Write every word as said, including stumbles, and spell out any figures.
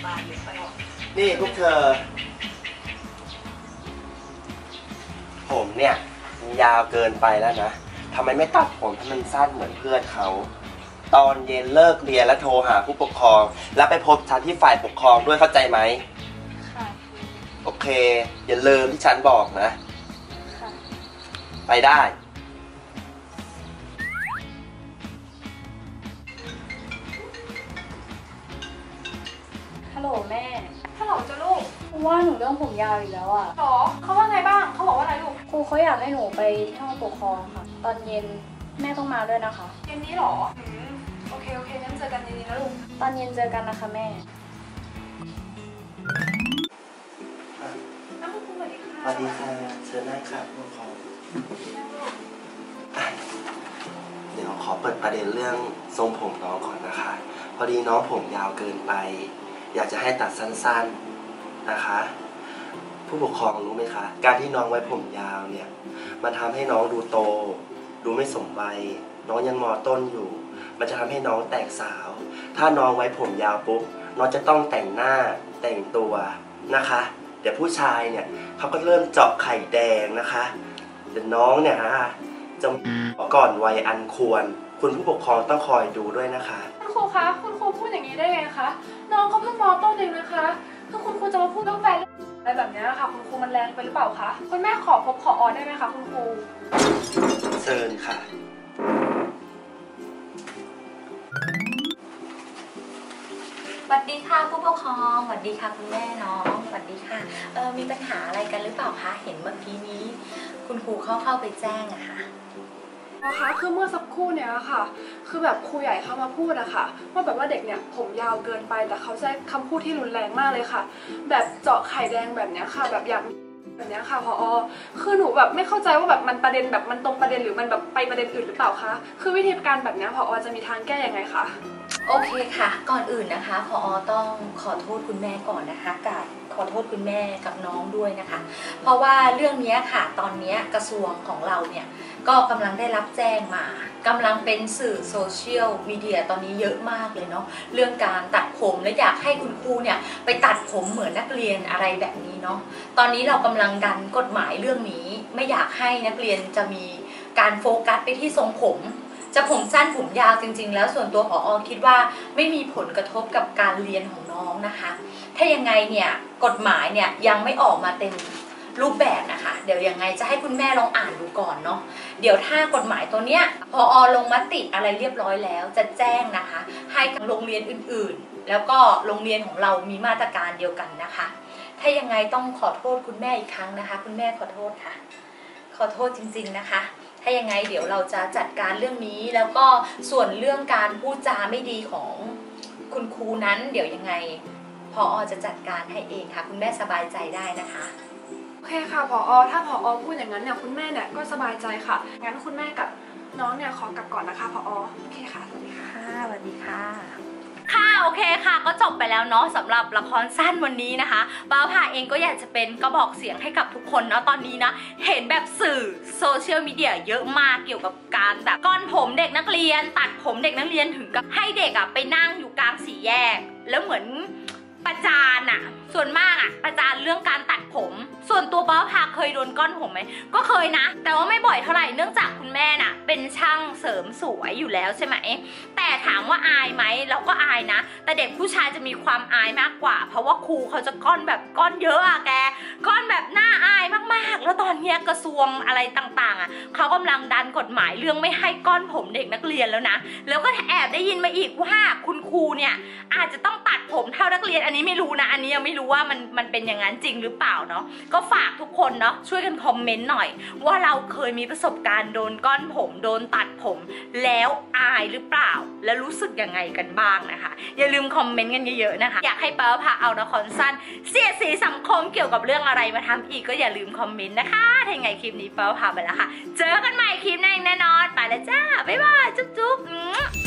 บานเลยไปหรอนี่พวกเธอผมเนี่ยมันยาวเกินไปแล้วนะทำไมไม่ตัดผมให้มันสั้นเหมือนเพื่อนเขาตอนเย็นเลิกเรียนแล้วโทรหาผู้ปกครองแล้วไปพบฉันที่ฝ่ายปกครองด้วยเข้าใจไหมค่ะโอเคอย่าลืมที่ฉันบอกนะค่ะไปได้ฮัลโหลแม่ฮัลโหลจ้ะลูกว่าหนูเรื่องผมยาวอีกแล้วอ่ะหรอเขาว่าไงบ้างเขาบอกว่าอะไรลูกครูเขาอยากให้หนูไปที่ห้องปกครองค่ะตอนเย็นแม่ต้องมาด้วยนะคะเย็นนี้หรออืมโอเคโอเคงั้นเจอกันเย็นนี้นะลูกตอนเย็นเจอกันนะคะแม่น้ำคุณสวัสดีค่ะสวัสดีค่ะเชิญนั่งค่ะผู้ปกครองเดี๋ยวขอเปิดประเด็นเรื่องทรงผมน้องก่อนนะคะพอดีน้องผมยาวเกินไปอยากจะให้ตัดสั้นๆนะคะผู้ปกครองรู้ไหมคะการที่น้องไว้ผมยาวเนี่ยมันทำให้น้องดูโตดูไม่สมวัยน้องยังมอต้นอยู่มันจะทำให้น้องแตกสาวถ้าน้องไว้ผมยาวปุ๊บน้องจะต้องแต่งหน้าแต่งตัวนะคะเดี๋ยวผู้ชายเนี่ยเขาก็เริ่มเจาะไข่แดงนะคะเดี๋ยวน้องเนี่ยฮะจะก่อนวัยอันควรคุณผู้ปกครองต้องคอยดูด้วยนะคะคุณครูคะคุณครูพูดอย่างนี้ได้ไงคะน้องเขาเพิ่งมอต้นเองนะคะคือคุณครูจะมาพูดเรื่องแฟนอะไรแบบนี้ค่ะคุณครูมันแรงไปหรือเปล่าคะคุณแม่ขอพบขอออได้ไหมคะคุณครูเชิญค่ะสวัสดีค่ะผู้ปกครองสวัสดีค่ะคุณแม่น้องสวัสดีค่ะเออมีปัญหาอะไรกันหรือเปล่าคะเห็นเมื่อกี้นี้คุณครูเข้าเข้าไปแจ้งอะค่ะนะคะคือเมื่อสักครู่เนี่ยค่ะคือแบบครูใหญ่เขามาพูดอะค่ะว่าแบบว่าเด็กเนี่ยผมยาวเกินไปแต่เขาใช้คำพูดที่รุนแรงมากเลยค่ะแบบเจาะไข่แดงแบบเนี้ยค่ะแบบอยากแบบนี้ค่ะพอคือหนูแบบไม่เข้าใจว่าแบบมันประเด็นแบบมันตรงประเด็นหรือมันแบบไปประเด็นอื่นหรือเปล่าคะคือวิธีการแบบนี้พอจะมีทางแก้ยังไงคะโอเคค่ะก่อนอื่นนะคะพอต้องขอโทษคุณแม่ก่อนนะคะกับขอโทษคุณแม่กับน้องด้วยนะคะเพราะว่าเรื่องนี้ค่ะตอนนี้กระทรวงของเราเนี่ยก็กำลังได้รับแจ้งมากำลังเป็นสื่อโซเชียลมีเดียตอนนี้เยอะมากเลยเนาะเรื่องการตัดผมและอยากให้คุณครูเนี่ยไปตัดผมเหมือนนักเรียนอะไรแบบนี้เนาะตอนนี้เรากำลังดันกฎหมายเรื่องนี้ไม่อยากให้นักเรียนจะมีการโฟกัสไปที่ทรงผมจะผมสั้นผมยาวจริงๆแล้วส่วนตัวผอ.คิดว่าไม่มีผลกระทบกับการเรียนของน้องนะคะถ้ายังไงเนี่ยกฎหมายเนี่ยยังไม่ออกมาเต็มรูปแบบนะคะเดี๋ยวยังไงจะให้คุณแม่ลองอ่านดูก่อนเนาะเดี๋ยวถ้ากฎหมายตัวเนี้ยผอ.ลงมติอะไรเรียบร้อยแล้วจะแจ้งนะคะให้โรงเรียนอื่นๆแล้วก็โรงเรียนของเรามีมาตรการเดียวกันนะคะถ้ายังไงต้องขอโทษคุณแม่อีกครั้งนะคะคุณแม่ขอโทษค่ะขอโทษจริงๆนะคะถ้ายังไงเดี๋ยวเราจะจัดการเรื่องนี้แล้วก็ส่วนเรื่องการพูดจาไม่ดีของคุณครูนั้นเดี๋ยวยังไงผอ.จะจัดการให้เองค่ะคุณแม่สบายใจได้นะคะโอเคค่ะผอ.ถ้าผอ.พูดอย่างนั้นเนี่ยคุณแม่เนี่ยก็สบายใจค่ะงั้นคุณแม่กับน้องเนี่ยขอกลับก่อนนะคะผอ.โอเคค่ะสวัสดีค่ะสวัสดีค่ะค่ะโอเคค่ะก็จบไปแล้วเนาะสำหรับละครสั้นวันนี้นะคะป้าผ่าเองก็อยากจะเป็นกระบอกเสียงให้กับทุกคนเนาะตอนนี้นะเห็นแบบสื่อโซเชียลมีเดียเยอะมากเกี่ยวกับการแบบก้อนผมเด็กนักเรียนตัดผมเด็กนักเรียนถึงกับให้เด็กอะไปนั่งอยู่กลางสี่แยกแล้วเหมือนประจานอะส่วนมากอะประจานเรื่องการตัดผมส่วนตัวป้าพาเคยโดนก้อนผมไหมก็เคยนะแต่ว่าไม่บ่อยเท่าไหร่เนื่องจากคุณแม่น่ะเป็นช่างเสริมสวยอยู่แล้วใช่ไหมแต่ถามว่าอายไหมเราก็อายนะแต่เด็กผู้ชายจะมีความอายมากกว่าเพราะว่าครูเขาจะก้อนแบบก้อนเยอะอะแกก้อนแบบน่าอายมากๆแล้วตอนนี้กระทรวงอะไรต่างๆอะเขากำลังดันกฎหมายเรื่องไม่ให้ก้อนผมเด็กนักเรียนแล้วนะแล้วก็แอบได้ยินมาอีกว่าคุณครูเนี่ยอาจจะต้องตัดผมเท่านักเรียนอันนี้ไม่รู้นะอันนี้ยังไม่รู้ว่ามันมันเป็นอย่างนั้นจริงหรือเปล่าเนาะก็ฝากทุกคนเนาะช่วยกันคอมเมนต์หน่อยว่าเราเคยมีประสบการณ์โดนก้อนผมโดนตัดผมแล้วอายหรือเปล่าและรู้สึกยังไงกันบ้างนะคะอย่าลืมคอมเมนต์กันเยอะๆนะคะอยากให้ป้าพาเอาละครสั้นเสียดสีสังคมเกี่ยวกับเรื่องอะไรมาทำอีกก็อย่าลืมคอมเมนต์นะคะถ้าไงคลิปนี้ป้าพาไปแล้วค่ะเจอกันใหม่คลิปหน้าแน่นอนไปแล้วจ้าบ๊ายบายจุ๊บๆ